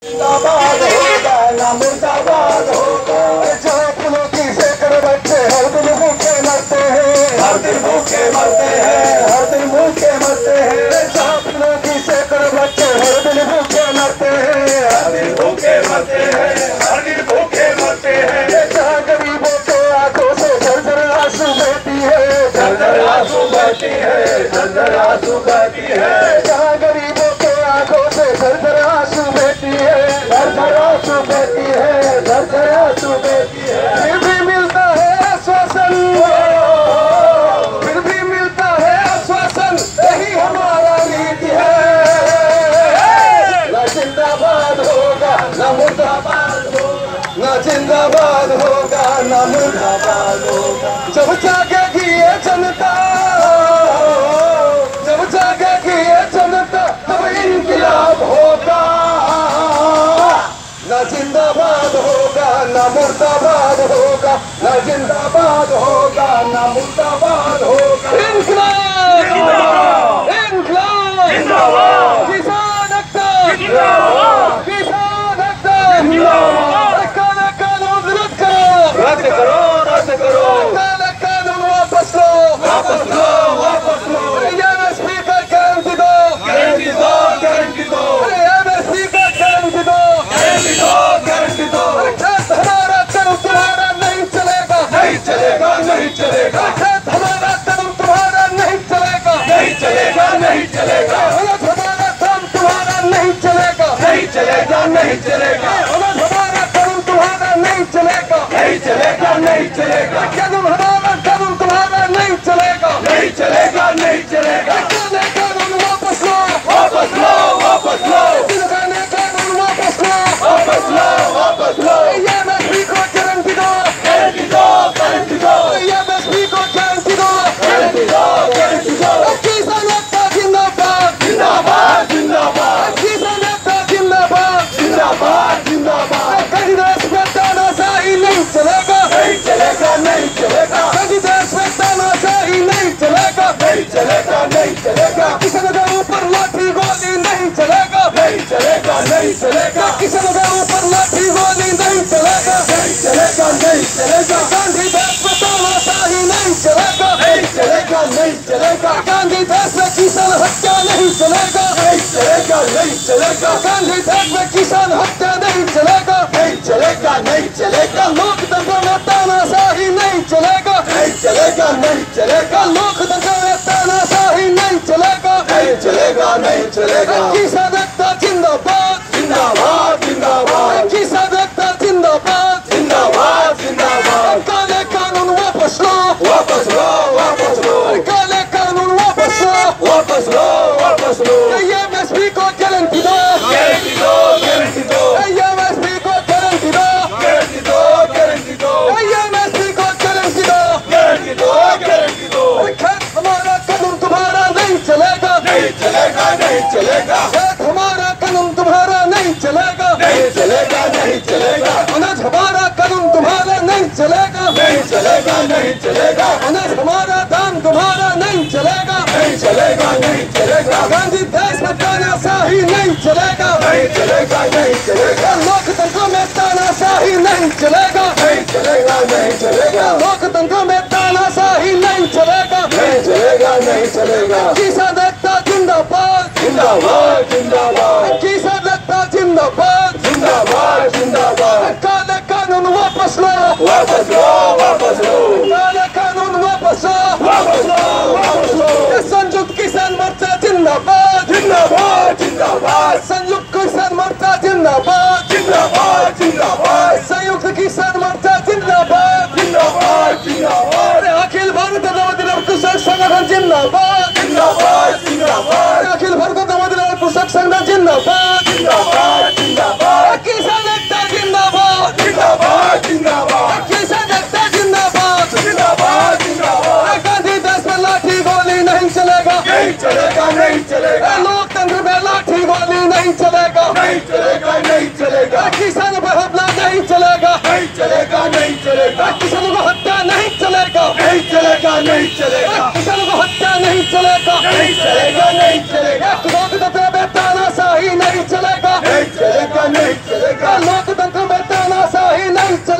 जिंदाबाद होगा ना मुर्दाबाद होगा। जहाँ फूलों की सैकड़ों बच्चे हर दिन भूखे मरते हैं, हर दिन भूखे मरते हैं, हर दिन भूखे मरते हैं। जहाँ फूलों की सैकड़ों बच्चे हर दिन भूखे मरते हैं, हर दिन भूखे मरते हैं, हर दिन भूखे मरते हैं। जहाँ गरीबों के आंखों से झरझर आंसू बहती है, झरझर आंसू बहती है, झरझर आंसू बहती है। जहाँ गरीबों के आंखों से झरझर आंसू बहती है, झरझर आंसू बहती है, झरझर आंसू बहती है। फिर भी मिलता है आश्वासन, फिर भी मिलता है आश्वासन, यही हमारा नीति है। ना जिंदाबाद होगा ना मुर्दाबाद होगा, ना जिंदाबाद होगा ना मुर्दाबाद होगा। जब जागेगी ये जनता, जब जागेगी ये जनता, तब इंकलाब होगा। ना जिंदाबाद होगा ना मुर्दाबाद होगा, ना जिंदाबाद होगा ना मुर्दाबाद होगा। इंकलाब जिंदाबाद, इंकलाब जिंदाबाद, किसान एकता जिंदाबाद, किसान एकता जिंदाबाद। काला कानून रद्द करो, रद्द करो, रद्द करो। काला कानून वापस लो, वापस लो, वापस लो। एमएसपी का गारंटी दो, गारंटी दो, गारंटी दो। एमएसपी का गारंटी दो, गारंटी दो, गारंटी दो। खेत हमारा करूँ तुम्हारा नहीं चलेगा, नहीं चलेगा, नहीं चलेगा। खेत हमारा करूँ तुम्हारा नहीं चलेगा, नहीं चलेगा, नहीं चलेगा। हमारा काम तुम्हारा नहीं चलेगा, नहीं चलेगा, नहीं चलेगा। हमारा करूँ तुम्हारा नहीं चलेगा, नहीं चलेगा, नहीं चलेगा। कानून हमारा कानून तुम्हारा नहीं चलेगा, नहीं चलेगा, नहीं चलेगा। कानून वापस लो, वापस लो, वापस लो। कानून वापस लो, वापस लो, वापस लो। एमएसपी को गारंटी दो, गारंटी दो, गारंटी दो। एमएसपी को गारंटी दो, गारंटी दो, गारंटी दो। किसान एकता जिंदाबाद, जिंदाबाद, जिंदाबाद। किसान एकता जिंदाबाद, जिंदाबाद, जिंदाबाद। कहीं देश में तानाशाही नहीं चलेगा, नहीं चलेगा, नहीं चलेगा। कहीं देश में तानाशाही नहीं चलेगा, नहीं चलेगा, नहीं चलेगा। किसान के ऊपर लाठी गोली नहीं चलेगा, नहीं चलेगा, नहीं चलेगा। किसान के ऊपर लाठी गोली नहीं चलेगा, नहीं चलेगा, नहीं चलेगा। गांधी देश में तानाशाही नहीं चलेगा, नहीं चलेगा, नहीं चलेगा। गांधी देश में किसान हत्या नहीं चलेगा, नहीं चलेगा, नहीं चलेगा। गांधी देश में किसान हत्या नहीं चलेगा, नहीं चलेगा, नहीं चलेगा। लोकतंत्र में तानाशाही नहीं चलेगा, नहीं चलेगा, नहीं चलेगा। लोकतंत्र में तानाशाही नहीं चलेगा, नहीं चलेगा, नहीं चलेगा। किसान एकता जिंदाबाद, जिंदाबाद, जिंदाबाद। किसान एकता जिंदाबाद, जिंदाबाद, जिंदाबाद। काले कानून वापस लो, वापस लो, वापस लो। काले कानून वापस लो, वापस लो, वापस लो। एमएसपी को गारंटी दो, गारंटी दो, गारंटी दो। एमएसपी को गारंटी दो, गारंटी दो, गारंटी दो। एमएसपी को गारंटी दो, गारंटी दो, गारंटी दो। खेत हमारा कानून तुम्हारा नहीं चलेगा, नहीं चलेगा, नहीं चलेगा। खेत हमारा कानून तुम्हारा नहीं चलेगा, नहीं चलेगा, नहीं चलेगा। अनाज हमारा कानून तुम्हारा नहीं चलेगा, नहीं चलेगा, नहीं चलेगा। अनाज हमारा दाम तुम्हारा नहीं चलेगा, नहीं चलेगा, नहीं चलेगा। गांधी देश में तानाशाही नहीं चलेगा, नहीं चलेगा, नहीं चलेगा। लोकतंत्र में तानाशाही नहीं चलेगा, नहीं चलेगा, नहीं चलेगा। लोकतंत्र में तानाशाही नहीं चलेगा, नहीं चलेगा, नहीं चलेगा। किसान एकता जिंदाबाद, जिंदाबाद, जिंदाबाद। किसान एकता जिंदाबाद, जिंदाबाद, जिंदाबाद। काले कानून वापस लो, वापस लो, वापस लो। काले कानून वापस लो, वापस लो, वापस लो। संयुक्त किसान मोर्चा जिंदाबाद, जिंदाबाद, जिंदाबाद। संयुक्त किसान मोर्चा जिंदाबाद, जिंदाबाद, जिंदाबाद। संयुक्त किसान मोर्चा जिंदाबाद, जिंदाबाद, जिंदाबाद। अखिल भारत नवोदित कृषक संगठन जिंदाबाद, जिंदाबाद, जिंदाबाद। अखिल भारत नवोदित कृषक संगठन जिंदाबाद, जिंदाबाद, जिंदाबाद। किसान एकता जिंदाबाद, जिंदाबाद, जिंदाबाद। किसान एकता जिंदाबाद, जिंदाबाद, जिंदाबाद। गांधी देश में लाठी गोली नहीं चलेगा, नहीं चलेगा, नहीं चलेगा। लोकतंत्र में लाठी गोली नहीं चलेगा, नहीं चलेगा, नहीं चलेगा। किसान पर हमला नहीं चलेगा, नहीं चलेगा, नहीं चलेगा। किसानों को हत्या नहीं चलेगा, नहीं चलेगा, नहीं चलेगा। किसानों को हत्या नहीं चलेगा, नहीं चलेगा, नहीं चलेगा। लोकतंत्र में तानाशाही नहीं चलेगा, नहीं चलेगा, नहीं कलम से